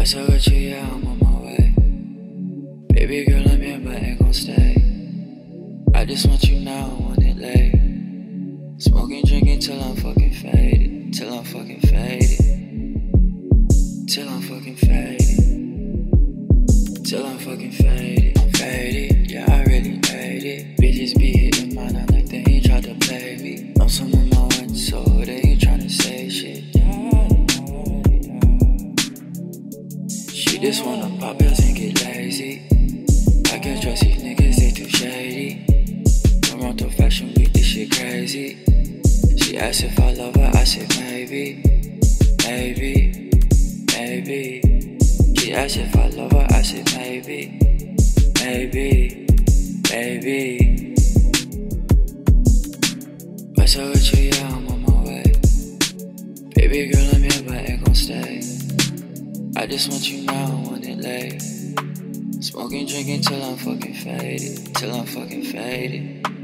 What's up with you? Yeah, I'm on my way. Baby girl, I'm here, but ain't gon' stay. I just want you now, I want it late. Smoking, drinking till I'm fucking faded. Till I'm fucking faded. Till I'm fucking faded. Till I'm fucking faded. Faded, yeah, I really made it. Bitches be hitting mine, I'm like they ain't tried to play me. Know some of my ones, so they ain't tryna say shit. She just wanna pop pills and get lazy. I can't trust these niggas, they too shady. Toronto Fashion Week, this shit crazy. She asked if I love her, I said maybe. Maybe, maybe. She asked if I love her, I said maybe. Maybe, maybe. What's up with you? Yeah, I'm on my way. Baby girl, I'm here, but ain't gon' stay. I just want you now, I want it late. Smoking, drinking till I'm fucking faded. Till I'm fucking faded.